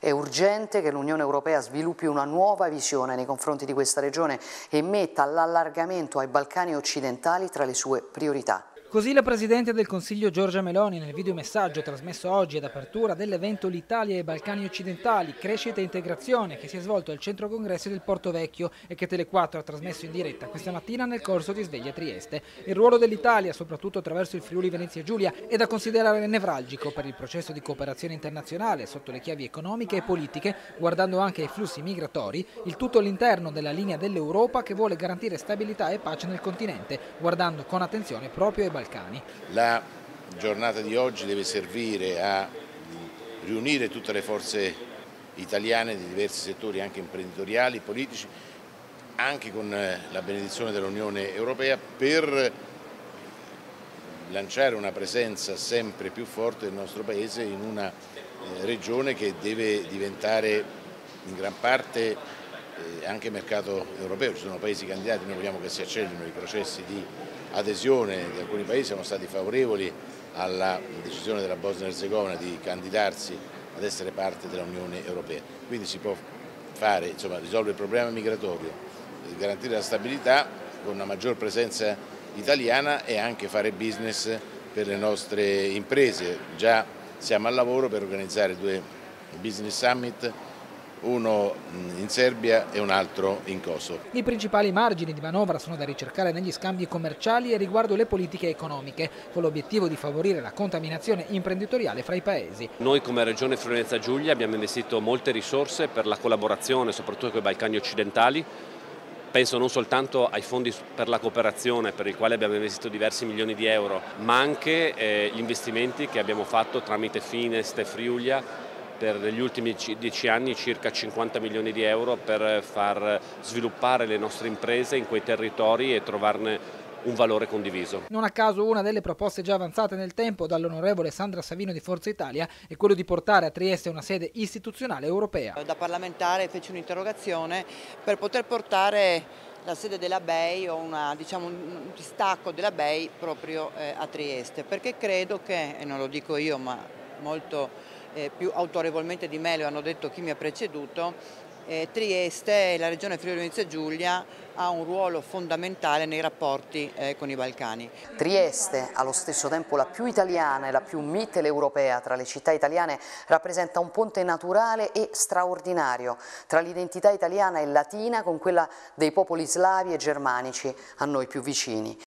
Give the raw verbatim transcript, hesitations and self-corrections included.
È urgente che l'Unione Europea sviluppi una nuova visione nei confronti di questa regione e metta l'allargamento ai Balcani occidentali tra le sue priorità. Così la Presidente del Consiglio Giorgia Meloni nel videomessaggio trasmesso oggi ad apertura dell'evento L'Italia e i Balcani occidentali, crescita e integrazione, che si è svolto al centro congressi del Porto Vecchio e che Tele quattro ha trasmesso in diretta questa mattina nel corso di Sveglia Trieste. Il ruolo dell'Italia, soprattutto attraverso il Friuli Venezia Giulia, è da considerare nevralgico per il processo di cooperazione internazionale sotto le chiavi economiche e politiche, guardando anche ai flussi migratori, il tutto all'interno della linea dell'Europa che vuole garantire stabilità e pace nel continente, guardando con attenzione proprio ai Balcani. La giornata di oggi deve servire a riunire tutte le forze italiane di diversi settori, anche imprenditoriali, politici, anche con la benedizione dell'Unione Europea, per lanciare una presenza sempre più forte del nostro Paese in una regione che deve diventare in gran parte anche mercato europeo. Ci sono paesi candidati, noi vogliamo che si accelerino i processi di adesione di alcuni paesi, siamo stati favorevoli alla decisione della Bosnia Erzegovina di candidarsi ad essere parte dell'Unione Europea. Quindi si può fare, insomma, risolvere il problema migratorio, garantire la stabilità con una maggior presenza italiana e anche fare business per le nostre imprese. Già siamo al lavoro per organizzare due business summit, uno in Serbia e un altro in Kosovo. I principali margini di manovra sono da ricercare negli scambi commerciali e riguardo le politiche economiche, con l'obiettivo di favorire la contaminazione imprenditoriale fra i paesi. Noi come Regione Friuli Venezia Giulia abbiamo investito molte risorse per la collaborazione, soprattutto con i Balcani occidentali. Penso non soltanto ai fondi per la cooperazione, per i quali abbiamo investito diversi milioni di euro, ma anche eh, gli investimenti che abbiamo fatto tramite Finest e Friulia per negli ultimi dieci anni, circa cinquanta milioni di euro per far sviluppare le nostre imprese in quei territori e trovarne un valore condiviso. Non a caso una delle proposte già avanzate nel tempo dall'onorevole Sandra Savino di Forza Italia è quello di portare a Trieste una sede istituzionale europea. Da parlamentare feci un'interrogazione per poter portare la sede della B E I o una, diciamo, un distacco della B E I proprio eh, a Trieste, perché credo che, e non lo dico io ma molto eh, più autorevolmente di me lo hanno detto chi mi ha preceduto, eh, Trieste e la regione Friuli Venezia Giulia ha un ruolo fondamentale nei rapporti eh, con i Balcani. Trieste, allo stesso tempo la più italiana e la più mitteleuropea tra le città italiane, rappresenta un ponte naturale e straordinario tra l'identità italiana e latina con quella dei popoli slavi e germanici a noi più vicini.